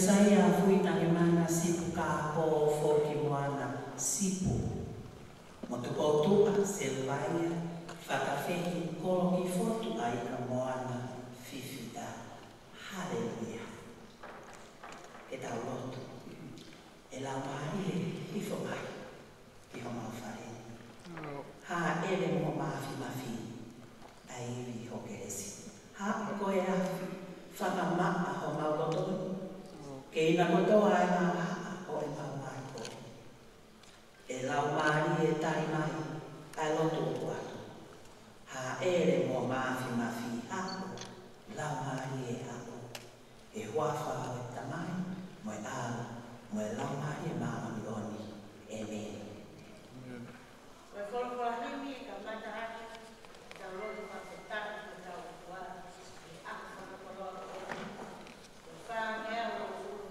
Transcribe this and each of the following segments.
Saia fui tangemana sipu ka po foki moana sipu. Motupotua selvaia whakawheki kolo ki fotu ai ka moana fifita. Hallelujah. E tau lotu. E la maari e hifo mai. Hifo mawhare. Ha ele mo maafi mafi. Ai vi hoke esi. Ha koe afi. Whakamaa ho mautotoni. Ke ina kotoa e ngā haa o e mau mai koe. E lau maari e tai mai, ai lotu o atu. Ha ere mo maafi mafi ako, lau maari e ako. E huafa o e tamai, mo e ala, mo e lau maari e maa mi oni. Amen. Koe wholokoahimi e ka mata aki, ka roto whaketaki ka tau kua, e ako whakaporoa koe. Koe whangea o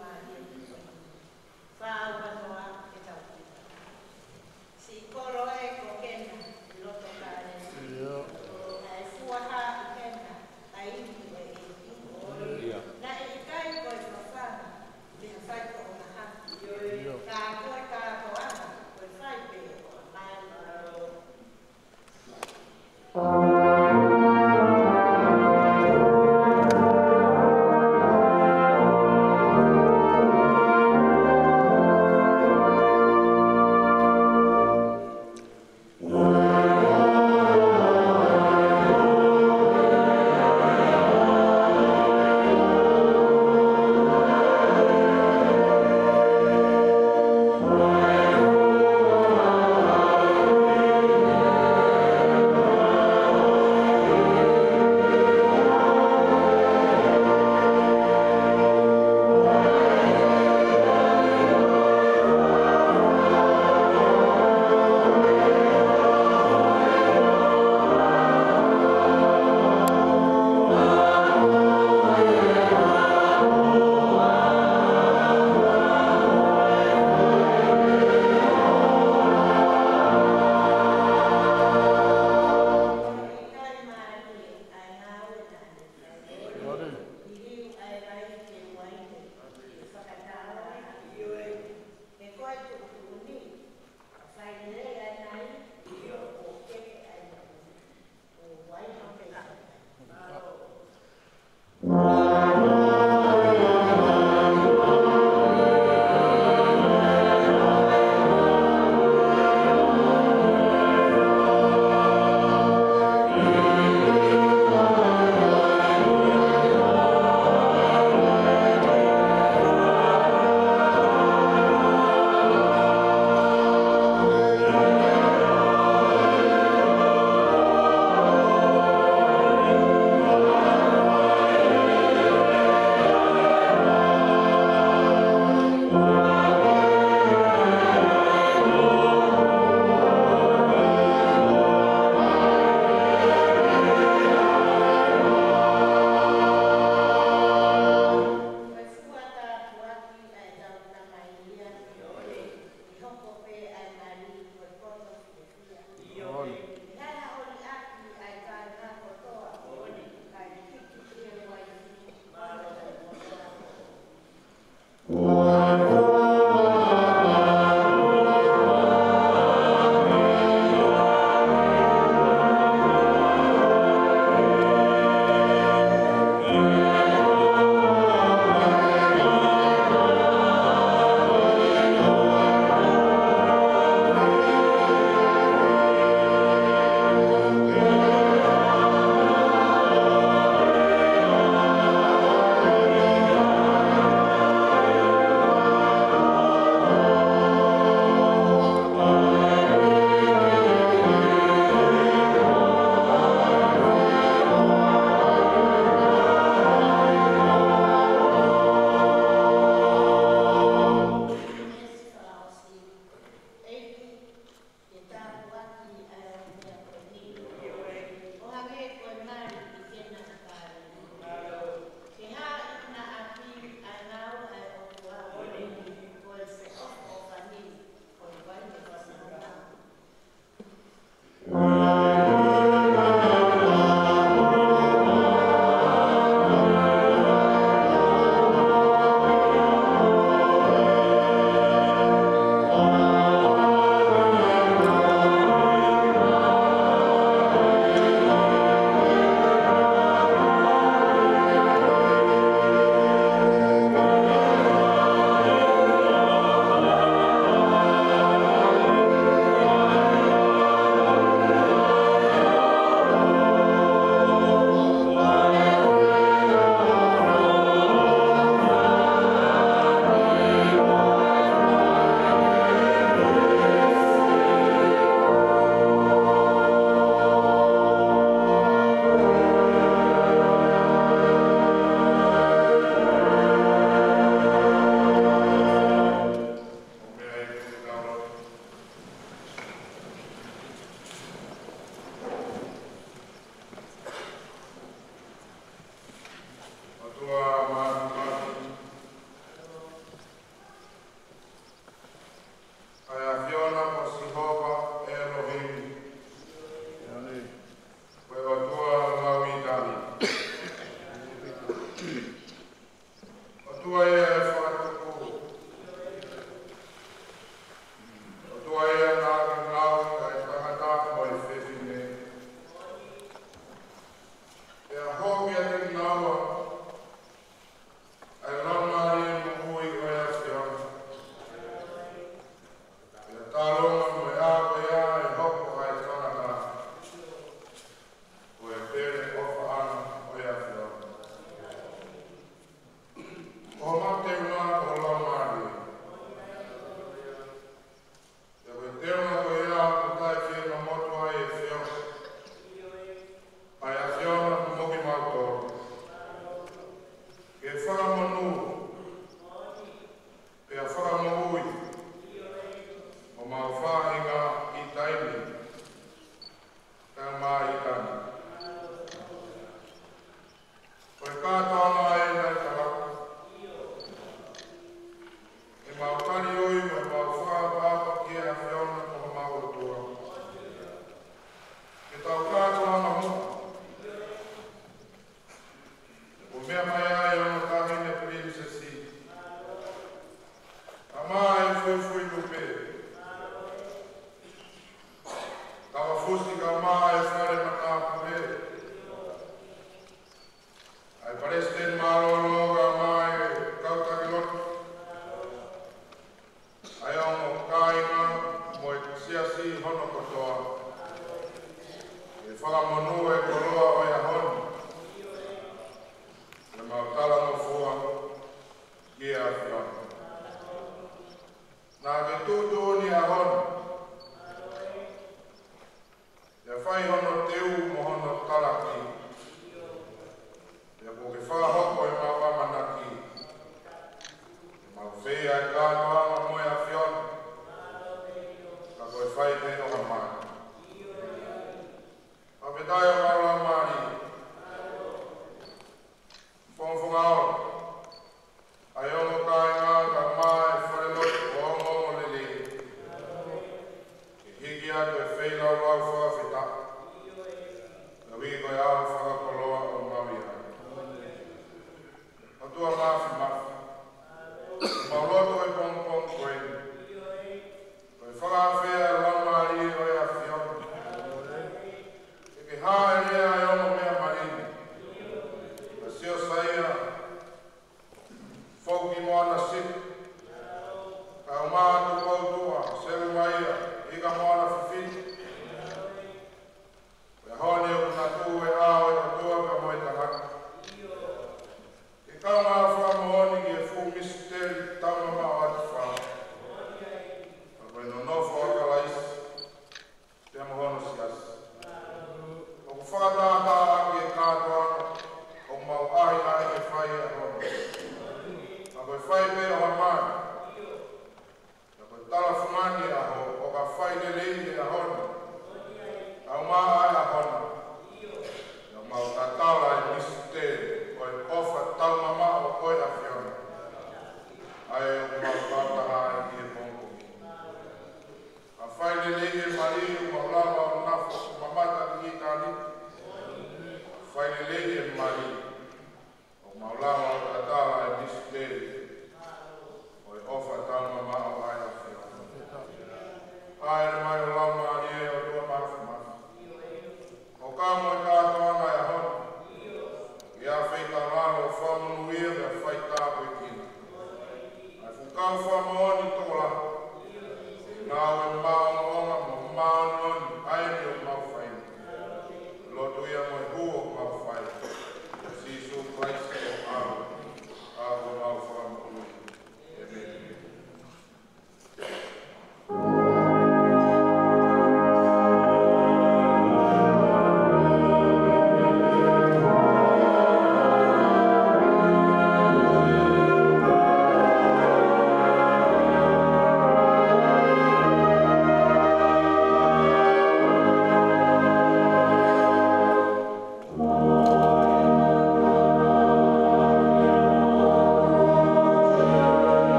Whāwanoa e tau kita. Si koro e ko kena i loto kāre. E fuaha i kena a ingi e ingi. Na e kai koe whawhana, me a whai ko o na haki. Ka koe ka toana, koe whai pe o mai.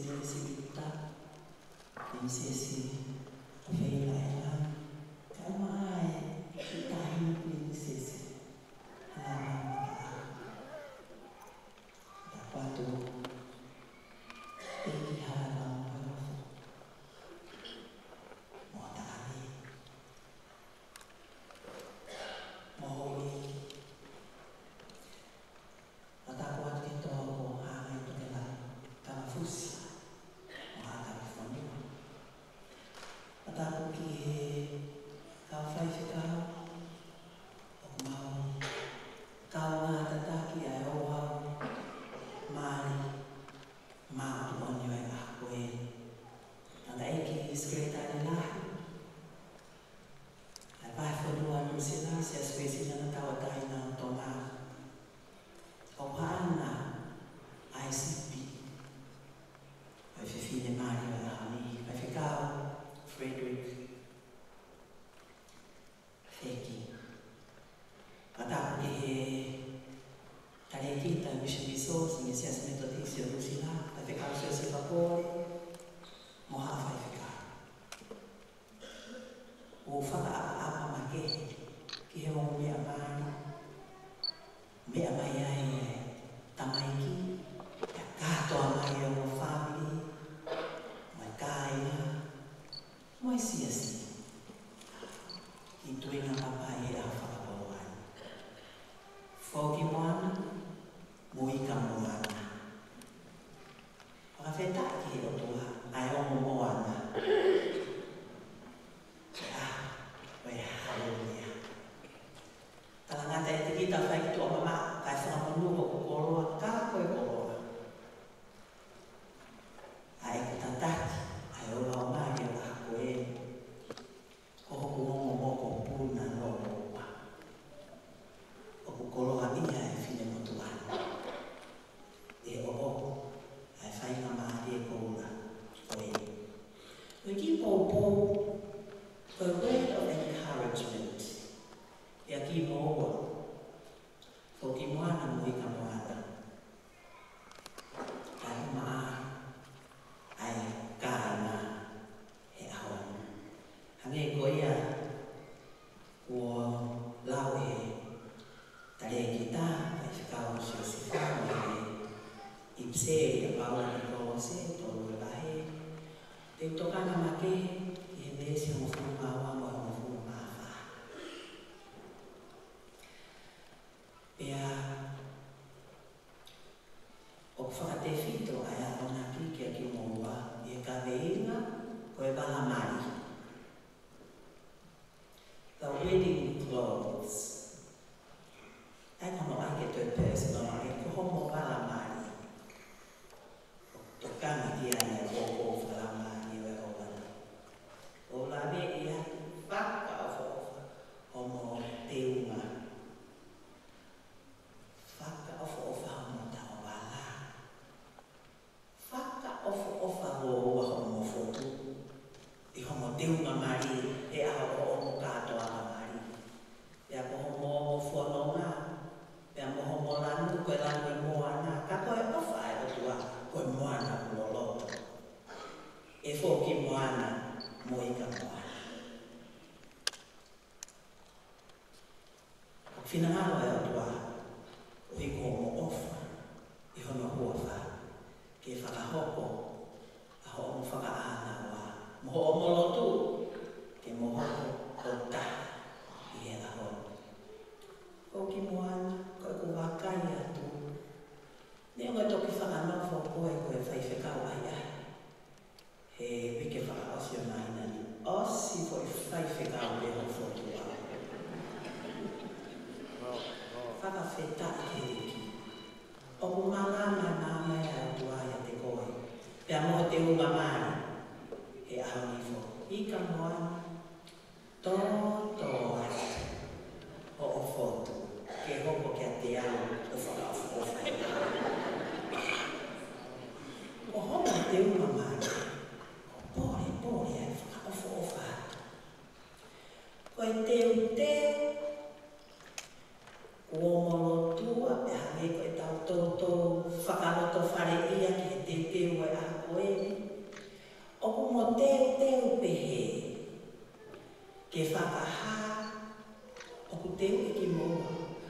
Whakaloto whare ia ki he te teo e a koe,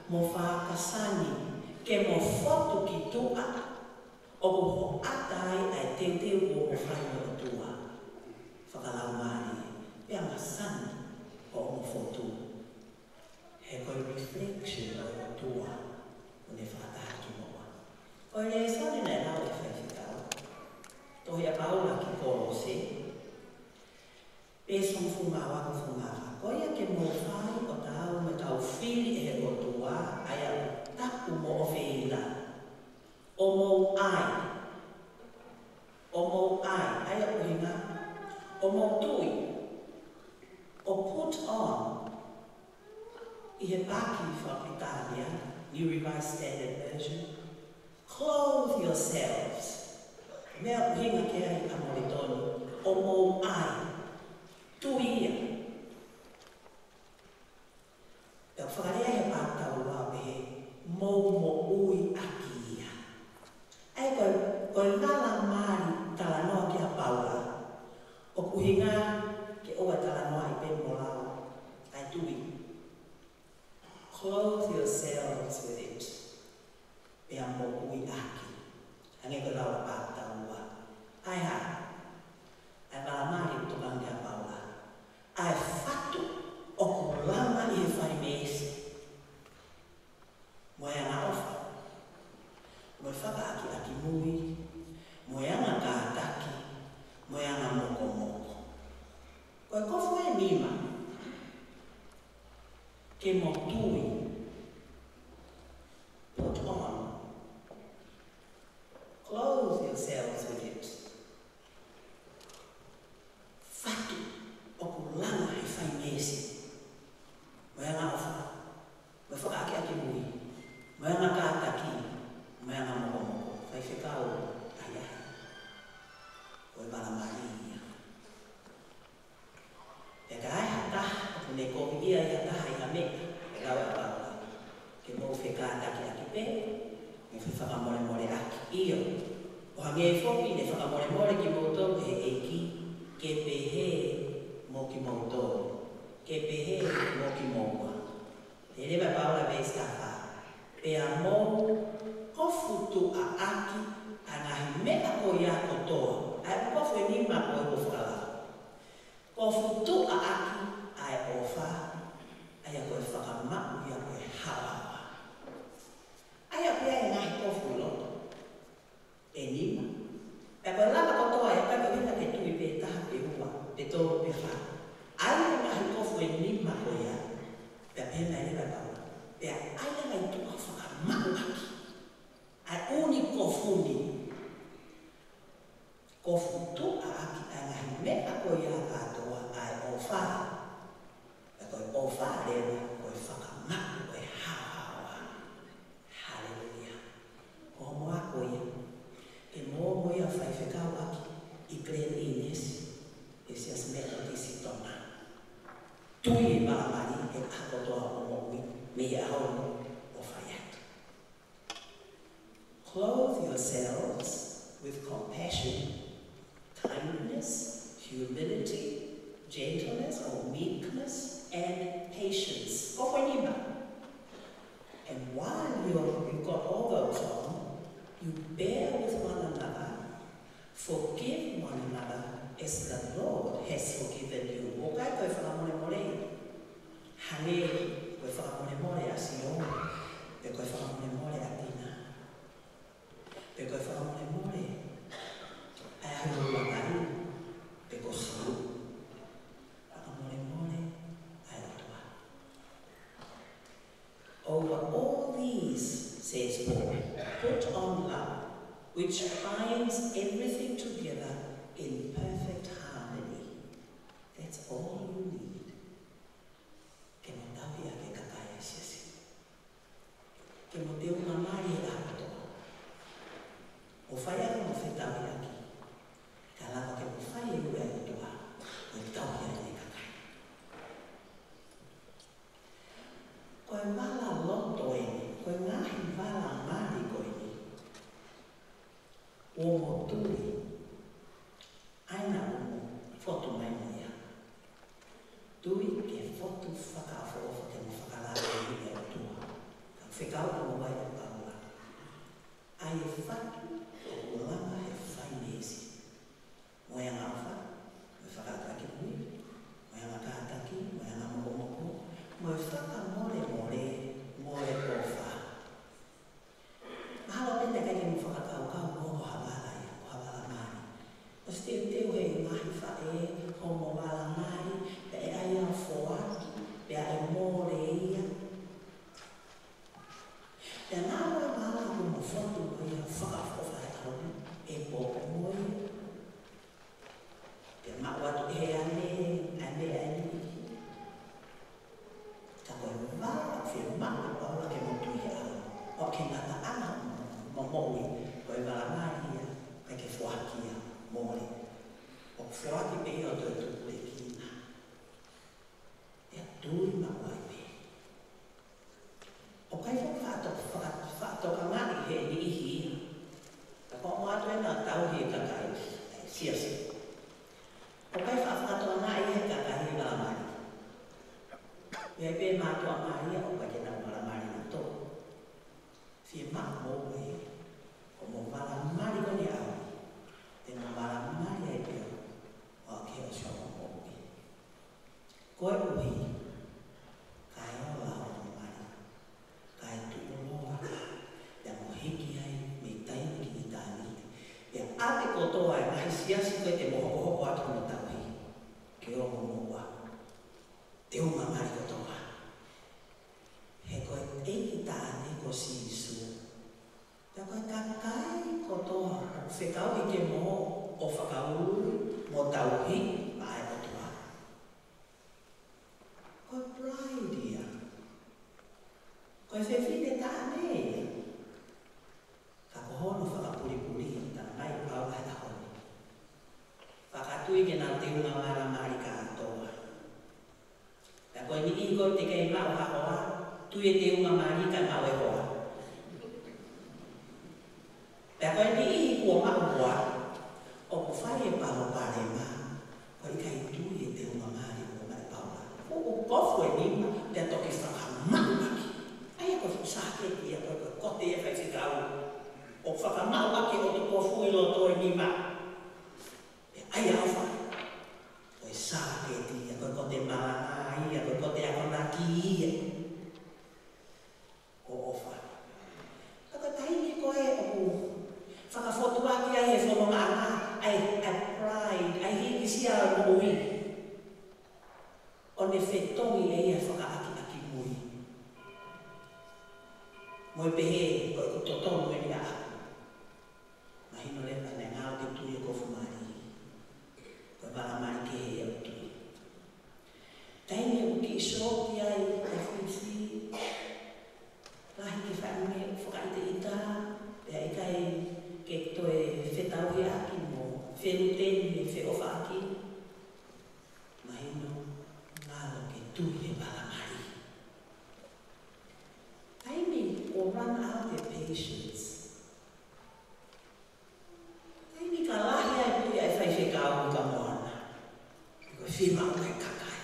mo whakasani ke mo whatu ki tua o ho atai ai te o whaino o tua. Whakalau mani, pia masani o mo whatu. He koe reflection o tua o ne whakataki moa. Koe le sone nei lau e whaiwhikau. Tohi a paula ki Kolose. Pēsong whungawa ko whungawa. Koia ke mō whai o tau me tau whiri e he o tua ai au tapu mo o whila. O mō ai. O mō ai. Ai a uhinga. O mō tui. O put on. I he pāki whakitalia. New Revised Standard Version. Clothe yourselves. Mea uhinga ke ai a moritoni. O mō ai. Tuia. Pea whakarea he pātau wā pehe, mō ui aki ia. Ai koe ngala māri tala noa ki a paula. O kuhinga ke oa tala noa I pen mo lau. Ai tui. Clothe yourselves with it. Pea mō ui aki. Hange koe lau a pātau wā. Ai ha. Ai wala māri tukang ki a paula. Ai whatu o kurama I e whai meese. Moe anga ofa. Moe whakaaki aki mui. Moe anga kātaki. Moe anga moko moko. Koe kofu e nima. Ke mo tui. Put on. Clothe yourselves with it. Whatu. O kulanga I whai mese. Moe anga ofa. Moe whakaaki aki mui. Moe anga kātaki. Moe anga moko moko. Whai whekau ai ai. Koe bala maria. E ka ai hata. Ne kopi ia I hata hai ka meka. E lau e paula. Ke mou whekātaki aki pe. Me whakamore more aki. Iyo. O hange e whoki ne whakamore more ki moutou he eiki. Ke pehe mo ki moutou. Ke pehe mo ki moua. E rewa paula veis ka wha. Pea mou kofutu a aki a ngahi mea ko ia kotoa. Ai kofu e nima ko e whakala. Kofutu a aki ai ofa. Ai a koe whakamaku ia koe hawawa. Ai a pia e ngahi kofu loto. E nima. Pea koe lama kotoa e kai koe hina ke tui pe taha pe hua. Pe tōru pe wha. Ai a ngahi kofu e nima ko ia. Pea pena e rewa paula. Pea ai a ngai tua whakamaku aki. Ai uni kofuni. Kofutu a aki a ngahi mea ko ia katoa ai ofa. E koe ofa rewa koe whakamaku koe hawa. Hallelujah. Ko moa ko ia. E mō ia whai whekau aki. I Glen Innes. E sias mea tisi tona. Tui e malamari e akotoa o mōui. Me ia hau o whai atu. Clothe yourselves with compassion, kindness, humility, gentleness or meekness, and patience. Kokoinima. And while you've got all those on, you bear with one another, forgive one another as the Lord has forgiven you. Okai koe whakamore more. Hange koe whakamore more a Sion. Pe koe whakamore more a Tina. Pe koe whakamore more. Ai haru wakari. Pe koe siu. Whakamore more. Ai atua. Over all these, says Paul, put on love, which binds everything together in perfect harmony. That's all you need. Ke mo tawi a ke kakaya siasi. Ke mo te unga mai e akotoa. O whai aka mo whetawi aki. Ka lava ke mo whai e ue akotoa. O tawi a e kakaya. Koe mala loto e ni. Koe ngahi wala mari koe ni. O mo tui. Aina o mo foto mai mo ia. Tui ke foto whakaafo ke mo whakalare i e atua. whaki pe o te tuku e kina. E a tui ma wai pe. O kai whakato ka ngani he ni ihi. Ka ko mo atu e nga tau hi ka kai siasi. O kai whakato ka ngani he ka kai hi malamari. E pe mātua maria o kai kena malamari na tō. Fie maa mō e. O mo malamari ko ni au. Te mo malamari e peo. O ke o sio mō e. Koe uhi. Kai o la o mari. Kai tu uloa. Ia mo hiki ai me taimi ki i tāni. Ia ate kotoa e mahi siasi koe te moho hoko atu no tauhi. Ke o mo moa. Te unga mari kotoa. He koe eiki tāne ko sisu. Ia koe kakai kotoa. Whekau i ke moho o whakauru mo tauhi a e kotoa. Koe pride ia. Koe whewhine tāne ia. Ka kohono whakapuri-puri tāna mai pau hai tahoni. Whakatui ke nā te unga mara mari ka atoa. Ia koe ni i koe te kei mau haoa, tui e te unga mari ka mau e hoa. Ia koe ni i kua mau hoa, o ko whai e pao pare ma, koe i kai tui e te unga mari o mai paula. O kofu e nima, te toki whakamau aki. Ai e koe whusake ia koe kote e whai whikau. O whakamau aki o te kofu i loto e nima. Ai awha. Koe sake ti ia koe kote maranga ia, koe kote akonaki ia. Ko ofa. Koe taimi koe o whakafotu aki ai e whomonga anga. Ai pride, ai hiki sia mui. O ne whetongi e ia whakaaki aki mui. Moi pehe koe ko totonu e ni aku. Mahino lepa ne ngao ke tui e kofu mari. Koe malamari ke he au tui. Taimi o ki soti ai e whisi. Lahi ki whaime o whakaite ita. Pea i kai ke toe whetau he aki mo. Whenuteni e wheofa aki. Mahino ngalo ke tui e malamari. Taimi o run out their patience. Taimi ka lahi ai tui ai whai whekau ka moana. Koe whima o kai kakai.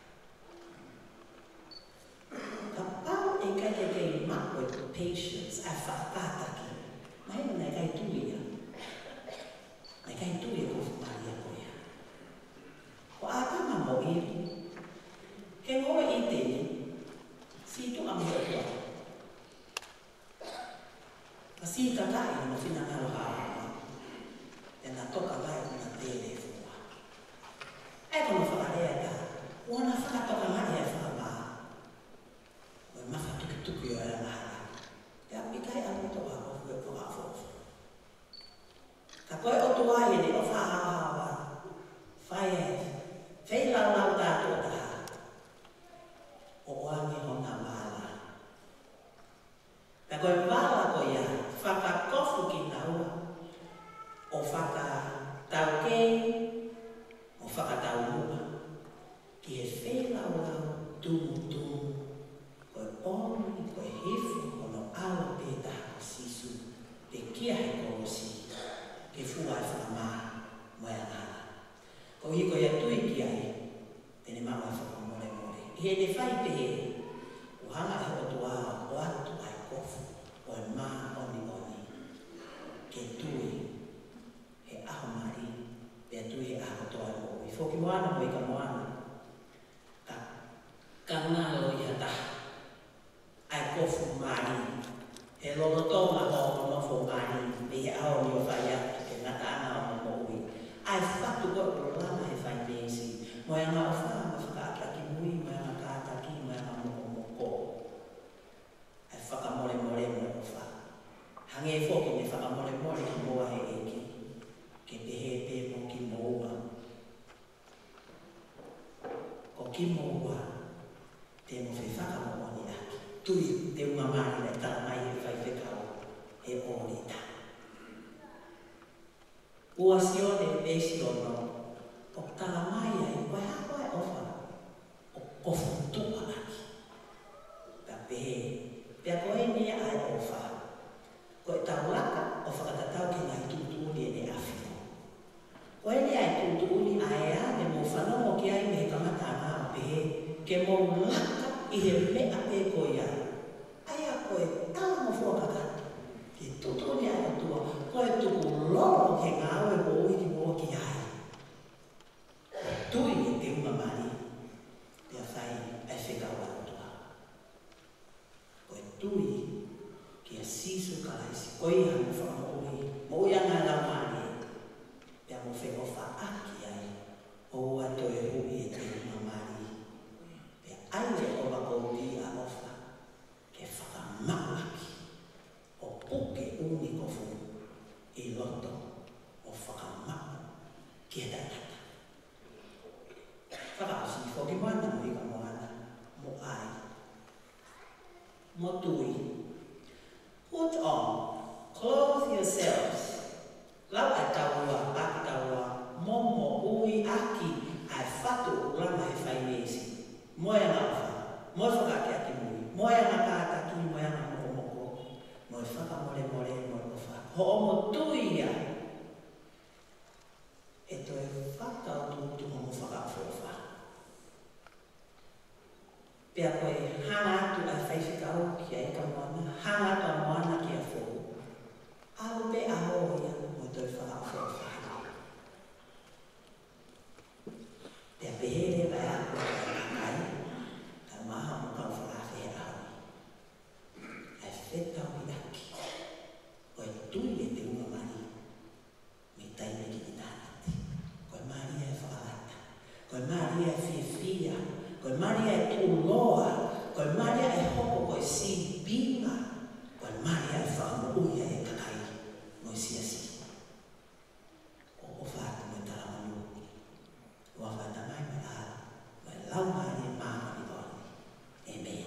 Ka pau e kai te kei mako e patience ai whakataki. Mahino nei kai tui ia. Nei kai tui e kofu mari a koea. Ko a kama mo iri. He ngoe i tene. Si tu amu o tua. Ka si kakai no whina ngalo hawa. E na toka vai o na tele fua. E kono whakarea ta. Wana whakatoka mari e whakama. Koe mawha tuki o e mahara. Te api kai amu toka kofu e poha fofu. Ka koe o tua e ne o whahawa. Whai e. Whai lau lau tātua taha. O oange hona wala. Ka koe wala ko ia. Whakakofu ki naua. O whakatau kei. O whakatau mua. Ki he whai lau lau tumu. Koe oni, koe hifu, ono awa pētaha ko sisu. Te kia he korosi. Ke fua e whakamaa. Moe anana. Ko hiko ia tui ki ai. Tene maua e whakamore more. I he ne whai pehe. O hanga e o tua o atu ai kofu. O e maa oni. Ke tui. He aho mari. Pea tui he aho toa o. I whoki moana mo i ka moana. Ka ngalo i hata. Ai kofu mari. He lolo tonga o nofo mari. Pe he aho ni o whai atu. Ke ngata ana o mo ui. Ai whatu ko o lama he whai pēsi. Mo e ngā o whama whakaaki mui. Mo e ngā kātaki. Mo e ngā moko. Ai whakamore mo o wha. Hange e whoki me whakamore ki moa he eki. Ke pehe pe mo ki moa. Ko ki moa. Te mo whi whakamoa ni aki. Tui te unga mari na tala mai he whai whekau. He orita. Ua sione e siono. O tutuuni aea me mo whanongo ki ai me he kamata ngā pe, ke mo laka i he mea pe ko ia. Aia koe tala mo whuakakata, ke tutuuni ai tua, koe tuku loro he ngā oe mo ui ki mo ki ai. Tui e te unga mani, pia whai ai whekawa atua. Koe tui ki a sisu kalaisi, koe ia mo whakamoui, mo ui anga la mani, pia mo whekofa aki ai, o ua toe hui e te unga mani. Pia aile o wakouti a ofa, ke whakamawaki, o puke uni kofu, i loto o whakamawa ki e tata. Whakaasi, whoki moana mo ika moana, mo ai, mo tui. Put on, clothe yourselves. Lau ai taua, aki taua, momo ui aki, ai whatu rama he whainesi. Moe ngā wha, moe whakake aki mui, moe ngā kātaki, moe ngā moko moko, moe whakamore more, moe kofa. Ho o mo tui ia, e toi whakau tūtu mo whakawhofa. Pea koe hanga atu ai whaiwhikau ki a eka moana, hanga atu a moana ki a whohu. Alu pe aho ia mo toi whakawhofa. Pea pehere vai aku a kai, ka maha mo kau whakawhe awi. Ai whetau i aki, koe tui e te unga mani, me taime ki i tānati. Koe maria e whakalata, koe maria e whiawhia, koe maria e tūloa, koe maria e hoko koe si binga, koe maria e whakamuia e kakai, moi siasi. O whātu me taramanu, o whāta mai me a, me lau maria e māma i tōni. Amen.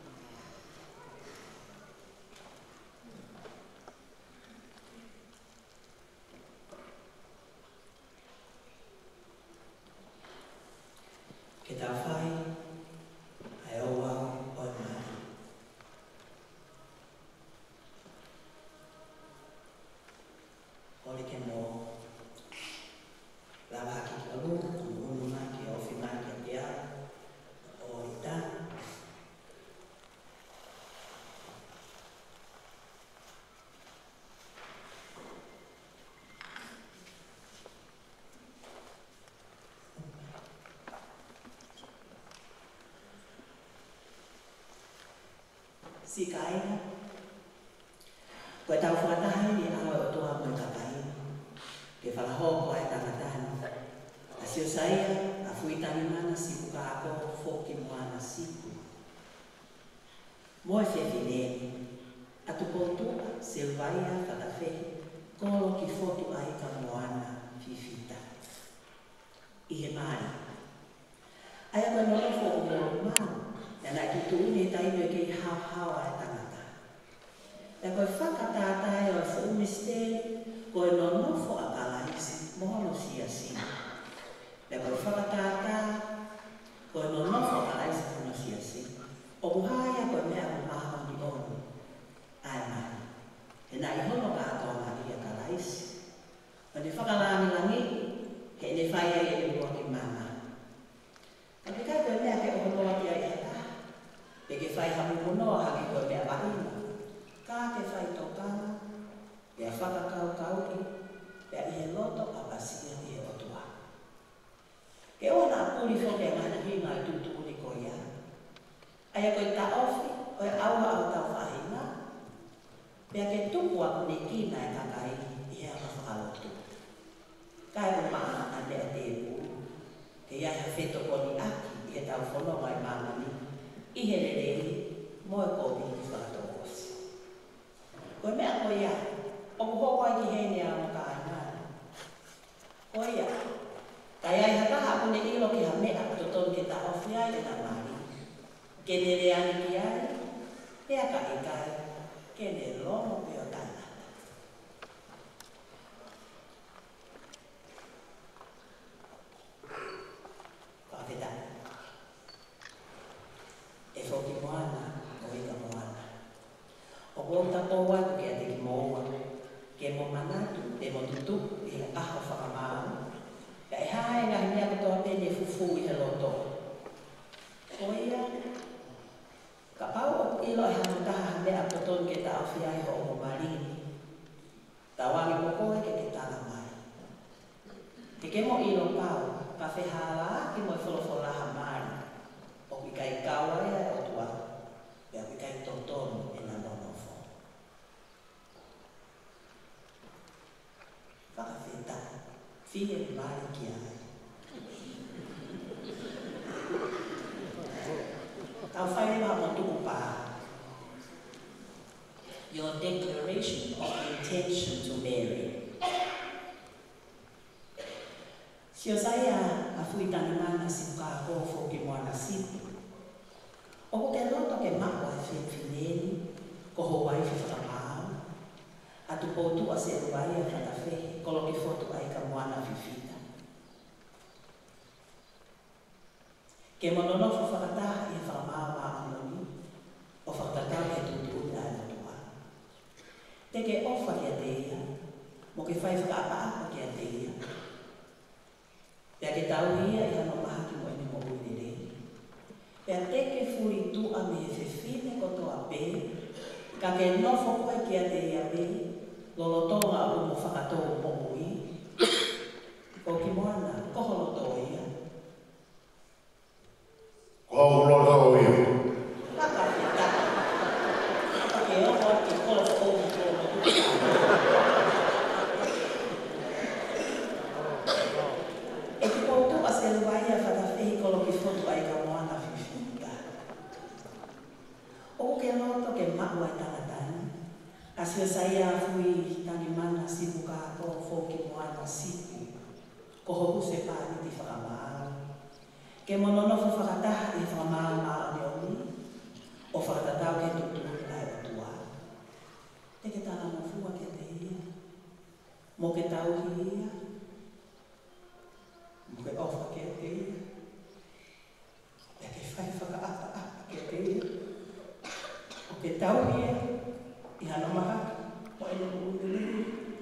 Ke tau whai, ai o wau oi mai. Ole ke mo lawa haki ki alu, unu mai ki ofi mai ki a te au, o i tā. Si kaina, koe tau whakatahi ni aho o toa mo ka kaina, ke whakahoko ai tangatani. A sio saia, a fuitani mana siku ka ako, whoki moana siku. Moe whewhineni, atu koutua, silvaia, whakawhehi, kolo ki whotu ai ka moana fifita. I he mai. Aia koe nono whoku moro mau, e nai ki tuuni e taino e kei hau-hawa e tangata. E koe whakatātai o e whu misteri, koe no nofo a kalaisi, mohono siasi. E koe whakatātai, koe no nofo a kalaisi, mohono siasi. O kuhaya koe mea ku maha ni onu. Ai mai. E nai hono kātoa mai a kalaisi. O ni whakalani langi, he ne whaia e ni mua ki mama. Ka pikai koe mea ke o honoa ki ai e ta. E ke whai hamu honoa haki koe mea wahina. Ka ke whai tokana, e a whakakau-kauri, e a ihe loto a pasia i he otua. Ke o nā puri whoke a ngana hinga i tūtūni ko ia. Aia koe ta ofi, koe aua au tau whahina, pea ke tupu aku ne kina e kakai i he ama whakalotu. Kai o maa a mea te pū, ke ia he wheto koni aki i he tau whanonga i mamani, i he rerei, moe komi i whakatokosi. Koe mea koe ia, o kuhoko ai ki hene a mo ka ainara. Koe ia, kai ai hataha kune ilo ki ha mea toton ke ta ofi ai e na mari. Kene re ani ki ai, pea ka i kai, kene lono peo tana. Whawheta. E whoki moana, o ika moana. O wonta pōwa ku kia te ki moa, ke mo manatu, te mo tutu, e aho whakamau, ka e whakawhia i o marini. Tawangi pokoe ke tala mai. Te kemo ilo pau, ka whehala ki mo i wholofolaha mai. O ki kai kawa ia o tua, pia ki kai totonu e na nonofo. Whakawheta, whie ni mai ki ai. Tau whaere wa mo tuku pā. Your declaration of intention to marry. Si o saia a fui tani mana si ka ko fo ki moana sipu. O ko ke loto ke mako e whenwhineni, ko ho wai whewhamau. A tu poutu a se ruai a whakawhe, kolo ki fotu ai ka moana whiwhita. Ke mononofo whakataha i whakamau a anoni, o whakatatau ke tutu ui ai notua. Te ke ofa ki a teia, mo ke whai whakaapa ki a teia. Pea ke tauhia i hano maha ki mo ene mo uirere. Pea te ke furi tu a me he whiwhine koto a pē, ka ke nofo koe ki a teia pē, lolotonga a mo whakatou mo ui. Ko ki moana, koho loto ia. Koho loto ia. Paka whita. Paka ke oho ki kolo whakou mo se luai a whakawhi kolo ki whotu ai ka moana whiwhita. O ke loto ke mahu ai tangatani, a sio saia a fui tangi mana sipu ka ko whoki moana sipu, ko hoku se pāni ti whakamāo. Ke mononofo whakataha i whakamāo māo ni oni, o whakatatau ke tutu ai o tua. Te ke tāna mo fua ke te ia, mo ke tauhia, mo ke ofa ke te ia, e ke whai whakaata ke te ia, o ke tauhia, i hana maha, o e no uinuri.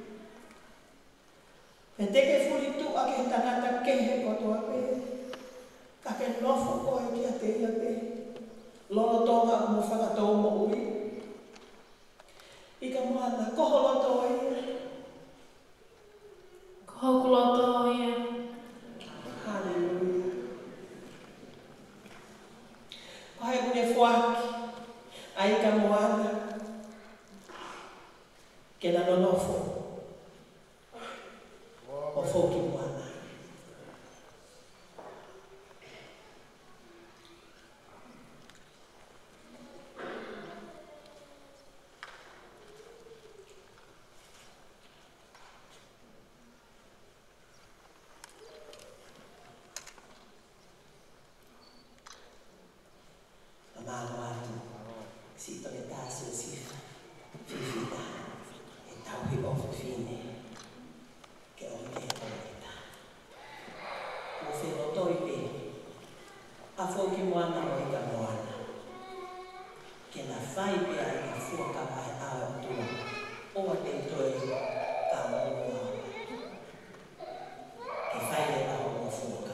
E te ke furi tu a ke tangata kehe kotoa pe, ka ke nofo koe ki a te ia pe, lono tonga mo whakatou mo ui. I ka moana, koho loto ia. Koho kuloto ia. Hallelujah. Koe kune whaki, ai ka moana, ke na nonofo, o whoki moana. Amano atu, si to le taso si fifita, e tauhi o fine, ke o ke o kita. O wheno toi pe, a whoki moana o ika moana, ke na whai pe a ika fuakapa e awa tua, o a te toi ka moa, ke whai le a o fuakapa.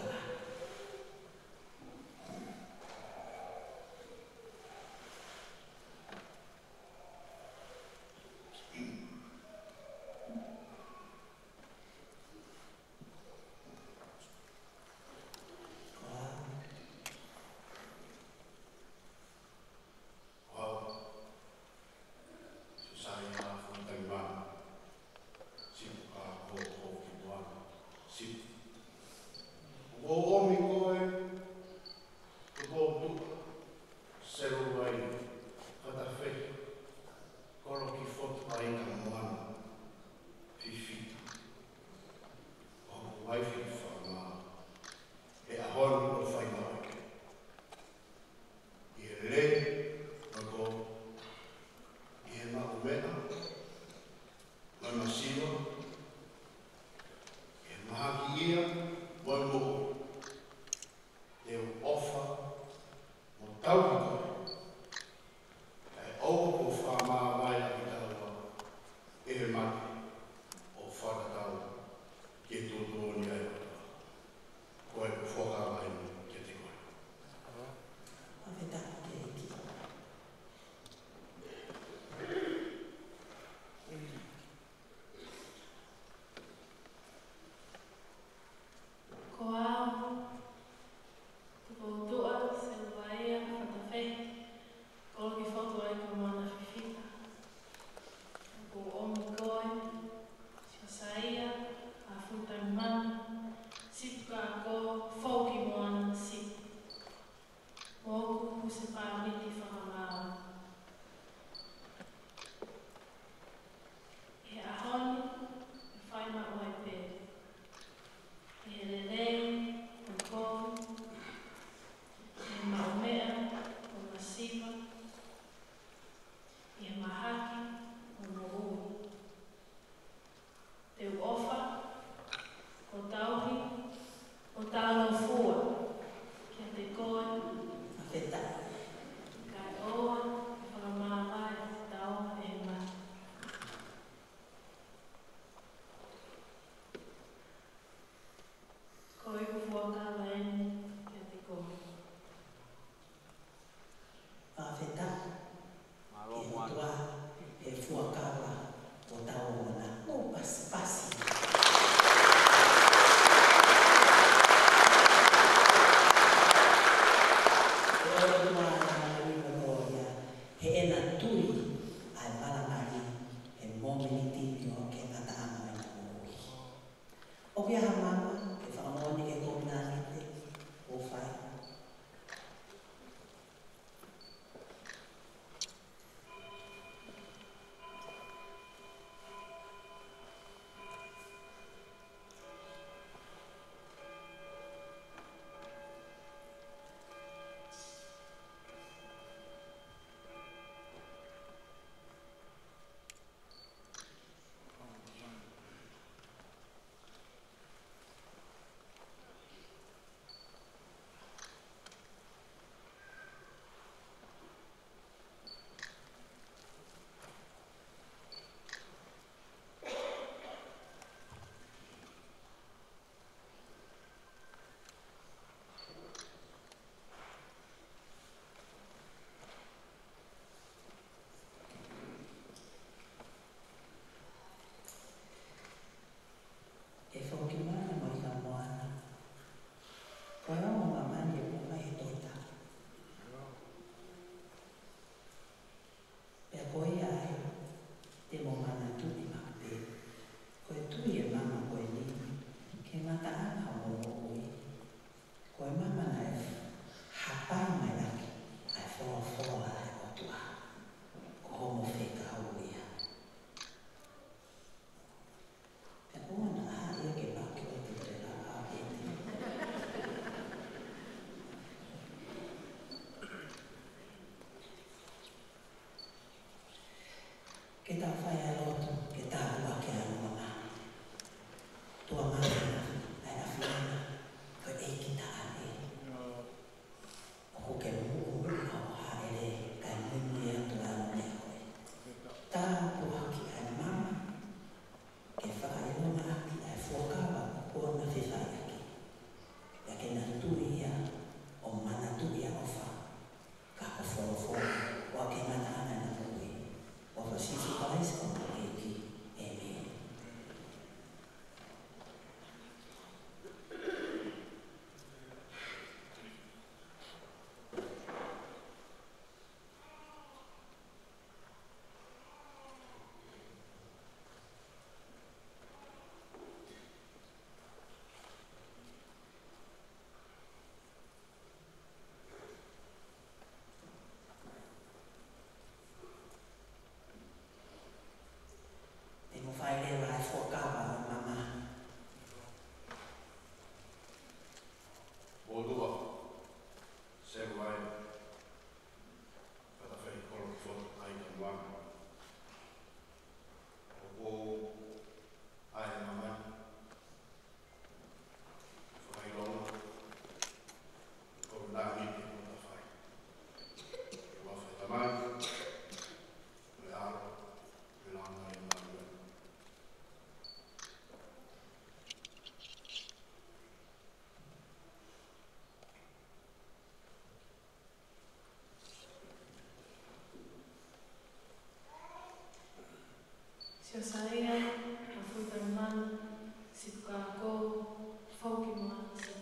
Sia saia, a fui tarimana, sipuka ko, fauki moana se.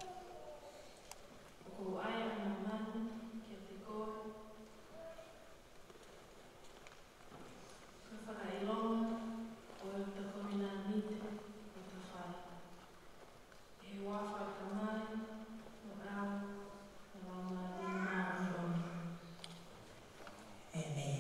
O ko aia ana manu, kia te koe. Ka whakailonga, o e ta komina nite, o ta whai. E wawha ka mai, o au, o wama ni maa ni oni. Amen.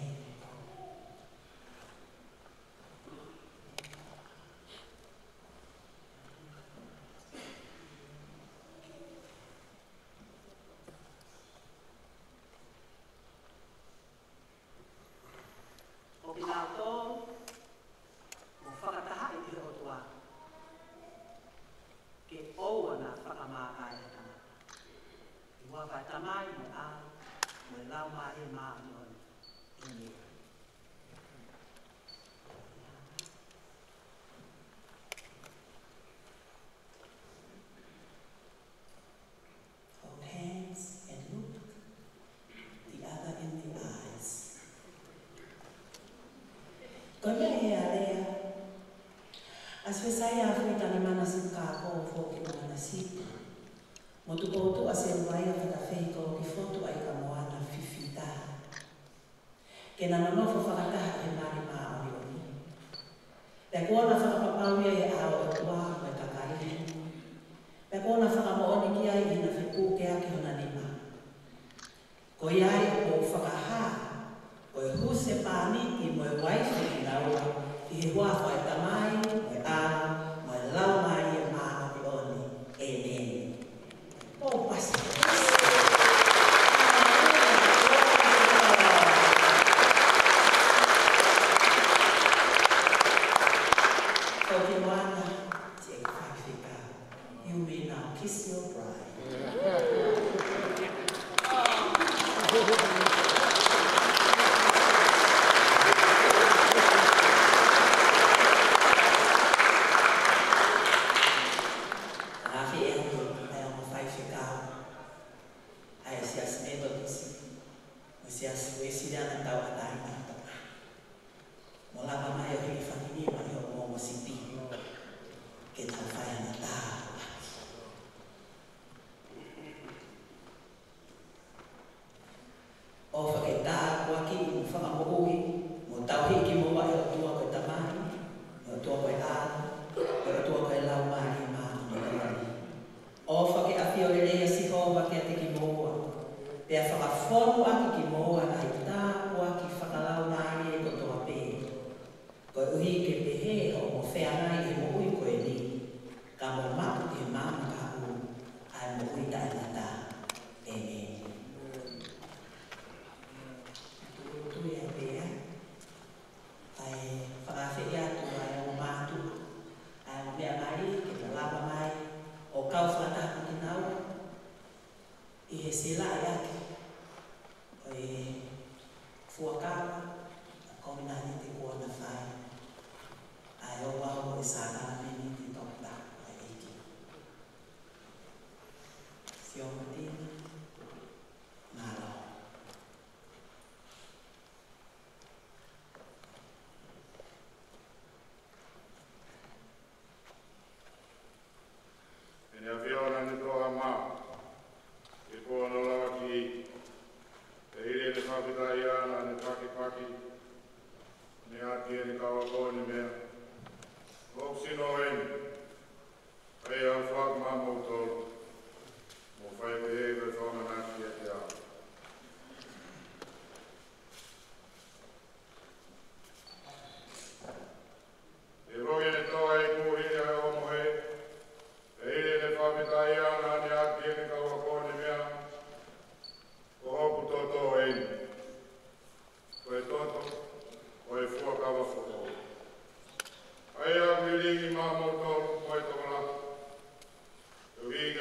O ki nā tō, o whakataha i te otua. Ke oua nā whakamākai e tangata. I wawai tamai mo a, mo e lau mai e maa ni oni. Ine. Hold hands and look the other in the eyes. Koia e a rea. As we say a fui tani mana si kāko o fōki mana sipa. Mo tu koutu a se mai a whakawhiko ki fotu ai ka moana whiwhita. Ke nana nofo whakataha e mari maa ori ori. Pea kua na whakapapauia e ao o tua me kakaihi. Pea kua na whakamooni ki ai i na whipū ke ake hona nima. Ko iai o whakaha, ko e huse pāniti mo e waifu ki naua, i he huafo e tamai, mo e āra, mo e lau mai e maa ori ori. Amen. Oh, pastor. You may now kiss your bride. Ei, ele vai me dar a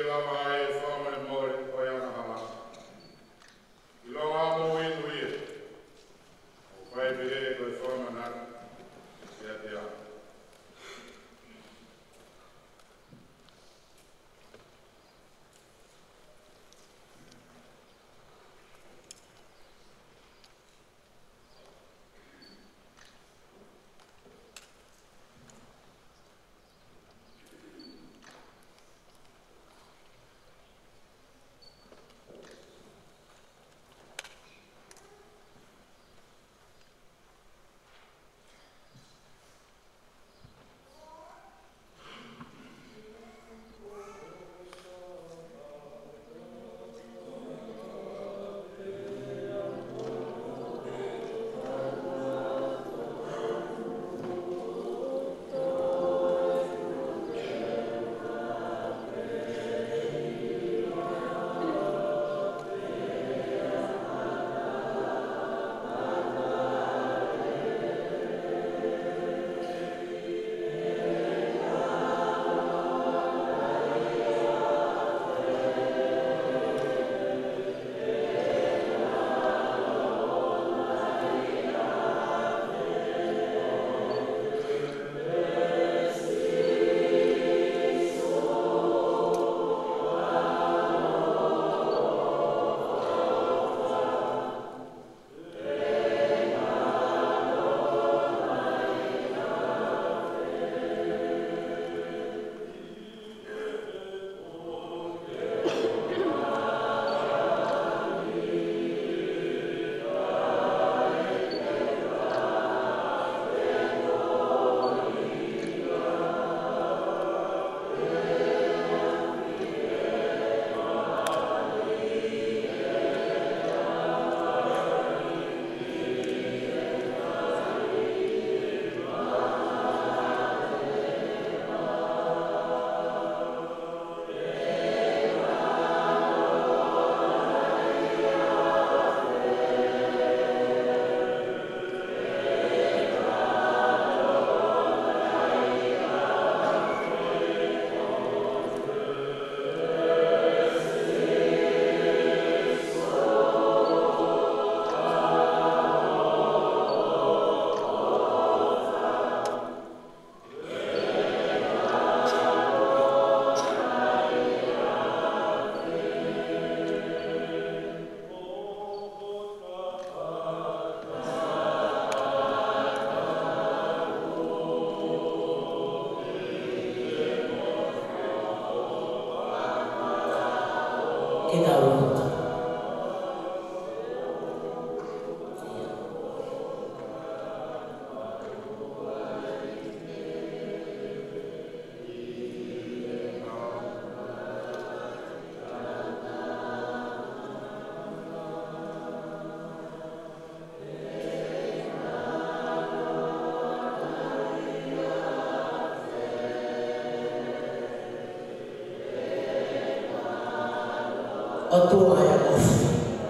Otua ya ofu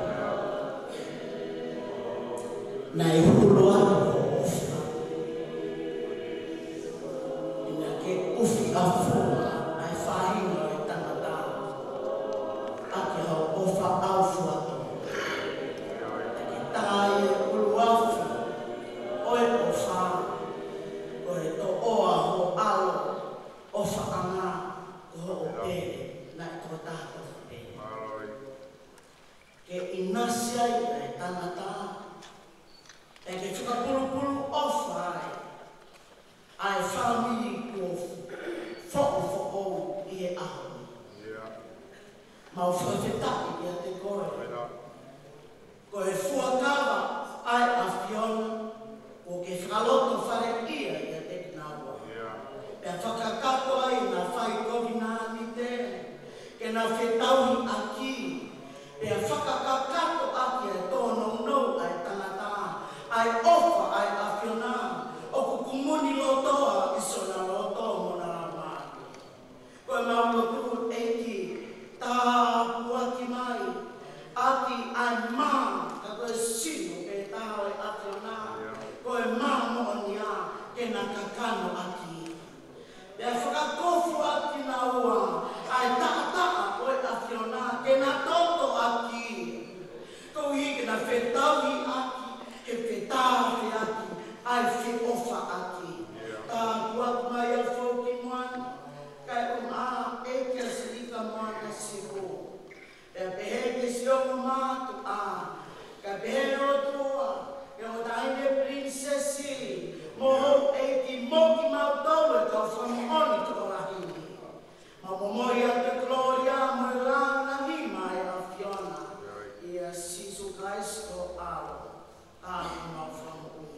na ihulua ofu inake ufi afua ai fahinga e tangata ake hau ofa aufu ato ake tae uluafu oe ofa oe to oa ho alo ofa anga ho opere na kotato ke inasia e tangata e ke whakapurupuru ofa ai family ko fo i e aho mau whakawhetaki i a te koe ko e fuakawa ai a Fiona o ke whakaloto whare ia i a te kinawa e whakakato ai na whai kovina ni te ke na whetauhi aki e a whakakakato aki e tōno nou ai tangata, ai ofa ai a Fiona, o kukumuni lotoa i sona loto mona ramani. Koe maulotu eki, tā puaki mai, aki ai mā, ka koe sino e tāo e a Fiona, koe mā monia ke na kakano aki. E a whakakofu aki na ua, ai tātaa whetawi aki, he whetāwhi aki, ai whi ofa aki. Tā kuat mai a whauki moana, kai e kia sirika moana se ho. E pehe ke si oku mātu kai pehe o tua, e o taine princesi, moho e ki moki mautau e tau whamoni korahini. Ma momoi a te gloria mo e rana ni mai a Fiona. Ia sisu gaisto au, ma whamoni.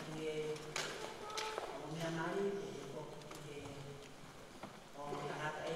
e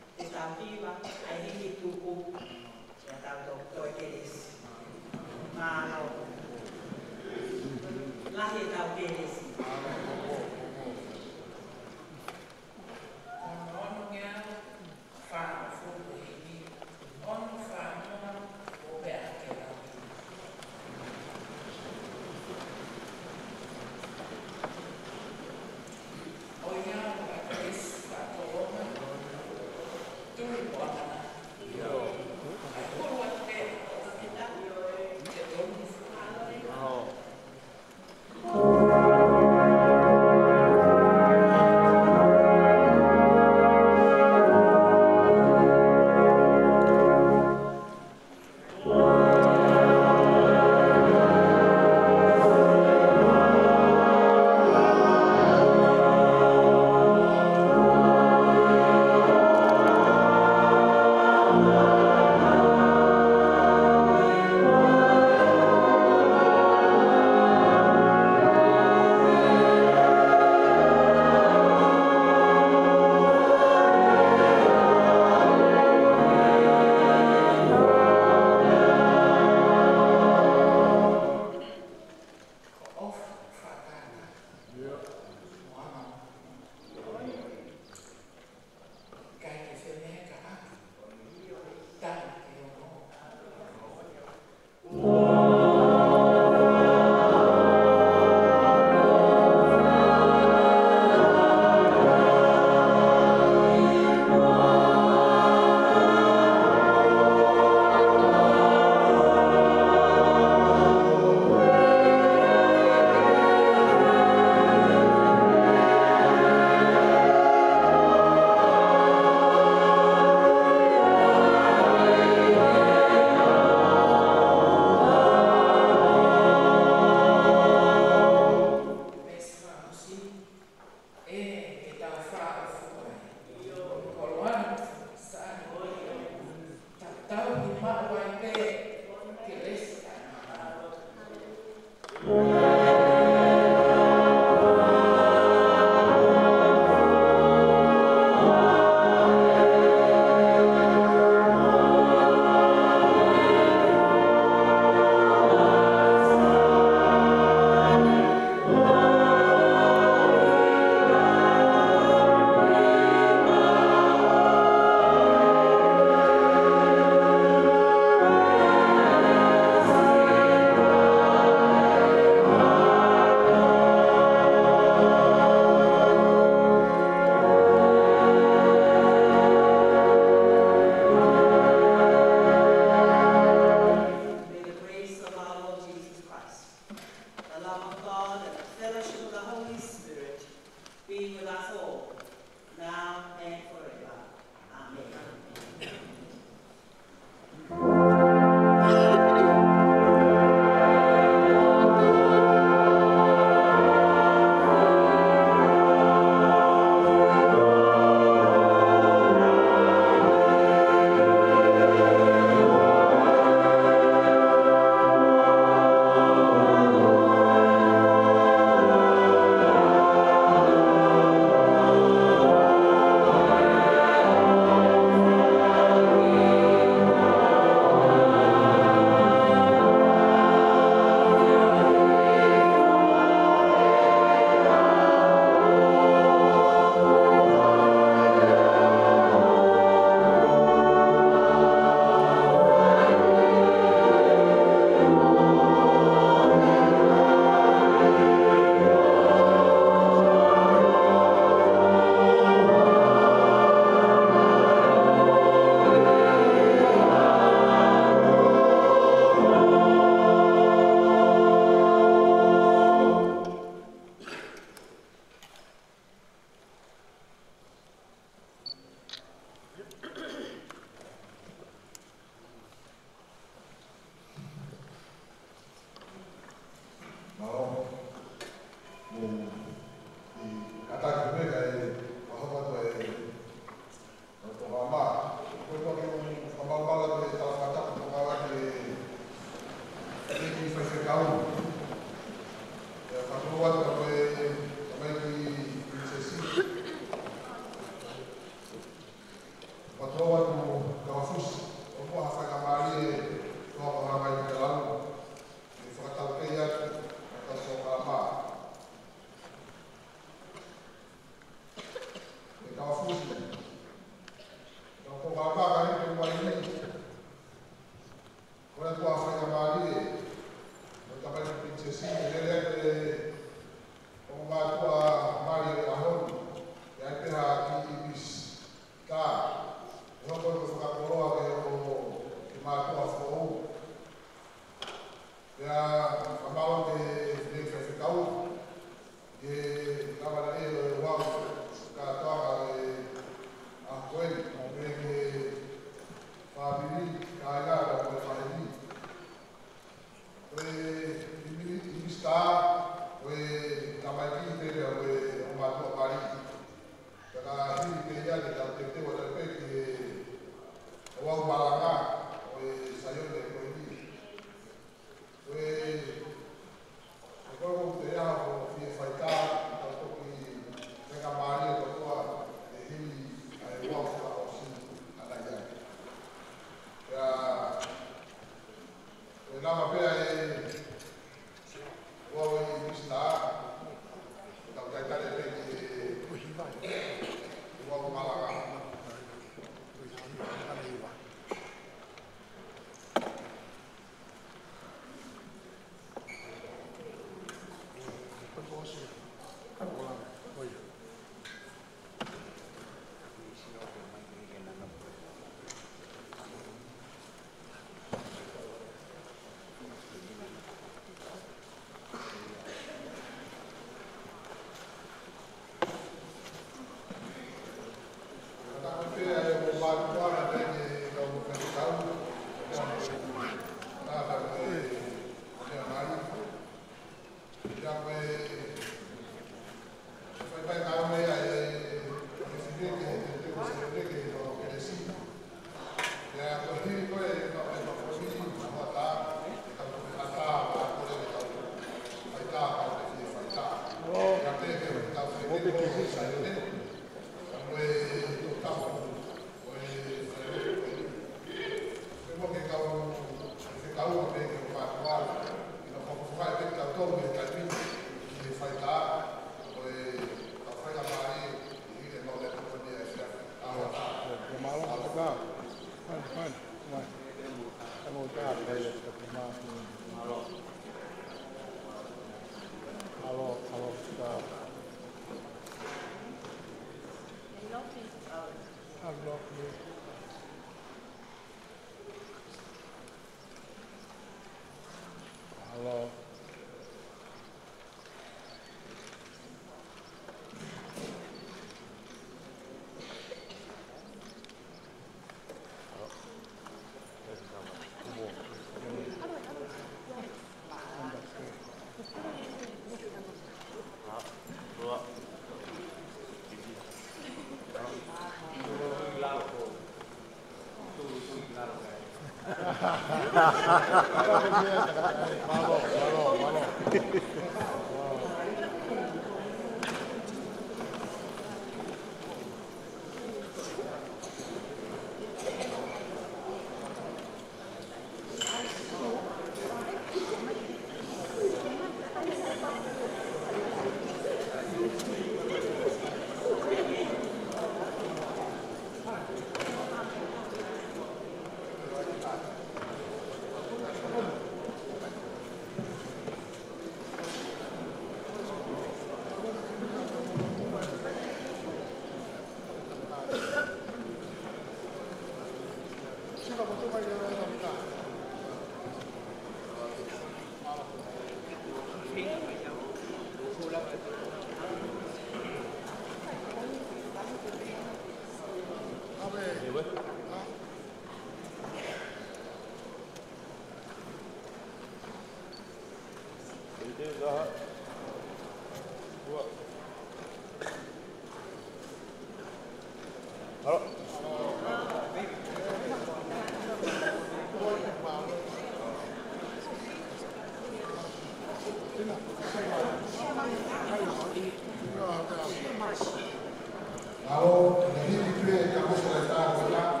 Lalu, jadi itu yang kamu selesai,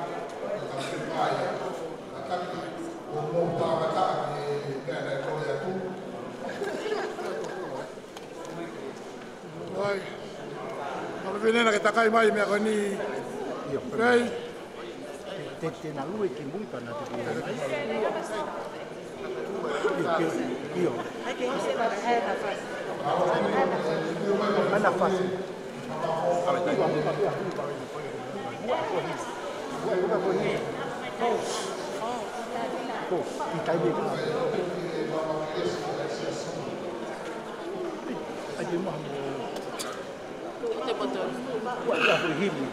takai mai mea koni. Rei. Tēnā ue ki mui pana te pia. Io. Ana fasi. I tai me ka. Ai mo. Te botol. Wa ya fu himi.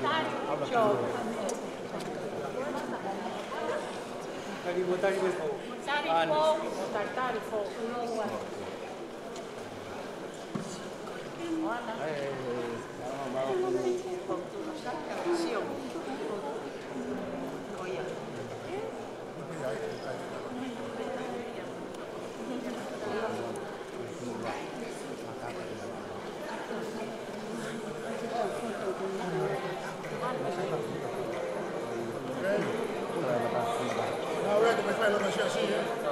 Não, é que vai falar na chassi.